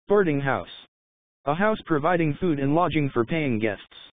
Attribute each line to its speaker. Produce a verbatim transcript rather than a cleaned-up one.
Speaker 1: Boarding house. A house providing food and lodging for paying guests.